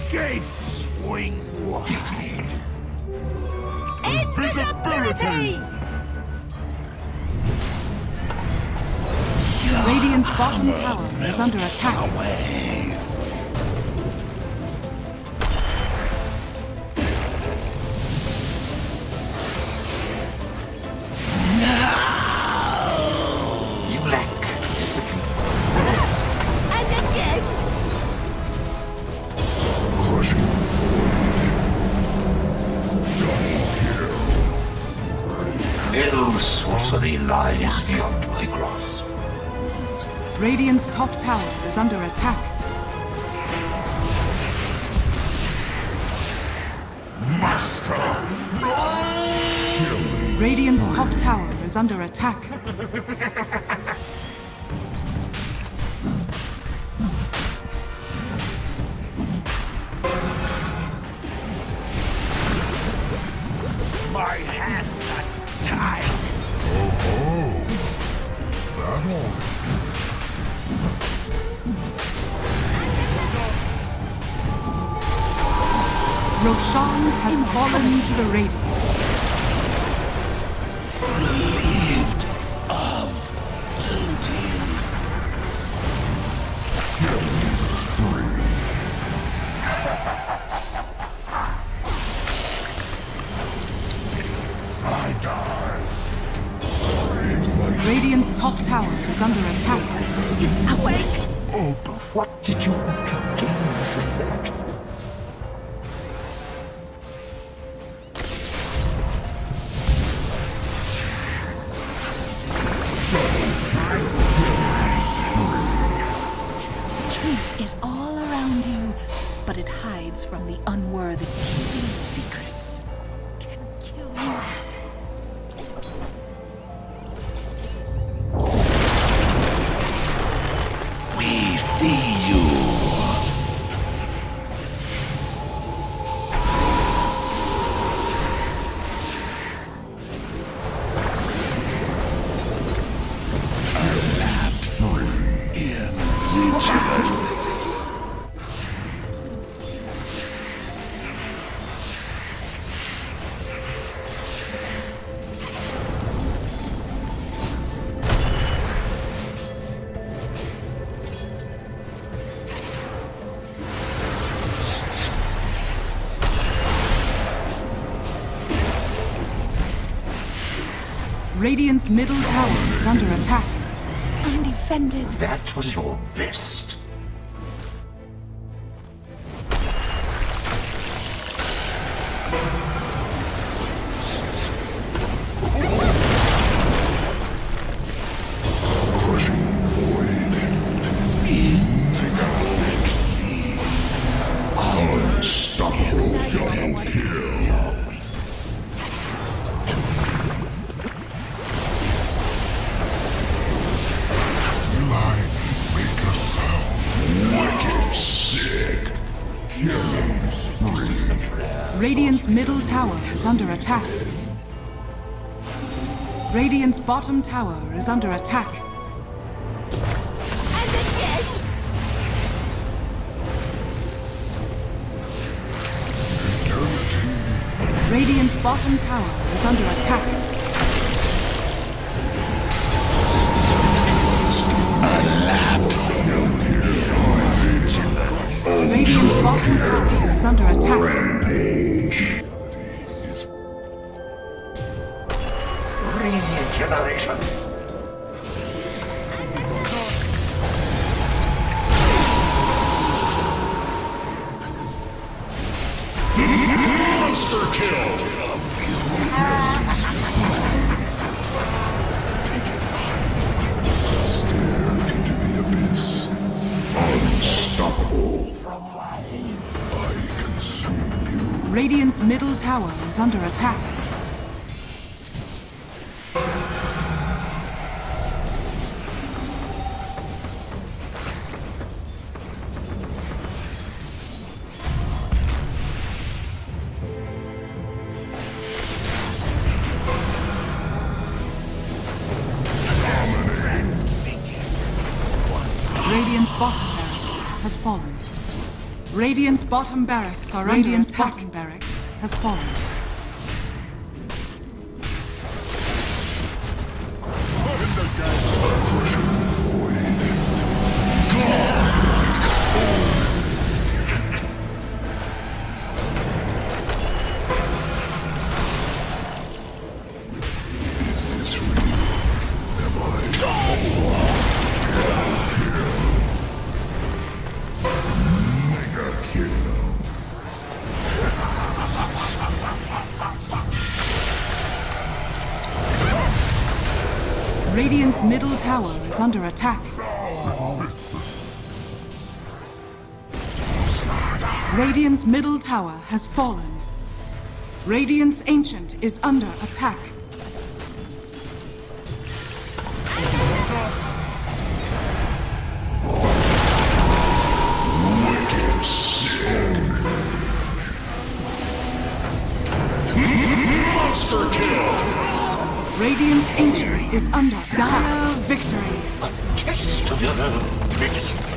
gates swing wide. Invisibility! Radiant's bottom tower is under attack. Away. You lack discipline. And again! Crushing void. No sorcery lies beyond my grasp. Radiant's top tower is under attack. Master! Radiant's top tower is under attack. My hands are tied. Battle. Roshan has fallen to the Radiant. Relieved of duty. I die. Radiant's top tower is under attack. Is awake! Oh, but what did you want to gain from that? Truth is all around you, but it hides from the unworthy. Keeping secrets can kill you. We see you. In vigilance. Radiant's middle tower is under attack. Undefended. That was your best. Crushing void. In the galaxy. Unstoppable and kill. Radiant's middle tower is under attack. Radiant's bottom tower is under attack. And again! Radiant's bottom tower is under attack. Radiant's bottom tower is under attack. Regeneration. Monster kill. Stare into the abyss. Unstoppable. From life, I consume you. Radiant's middle tower is under attack. Radiant's bottom barracks has fallen. Radiant's bottom barracks are under attack. Bottom barracks has fallen. Radiant's middle tower is under attack. Radiant's middle tower has fallen. Radiant's Ancient is under attack. Wicked sin. Monster kill! Radiant's Ancient is under dire victory. A taste of your own medicine.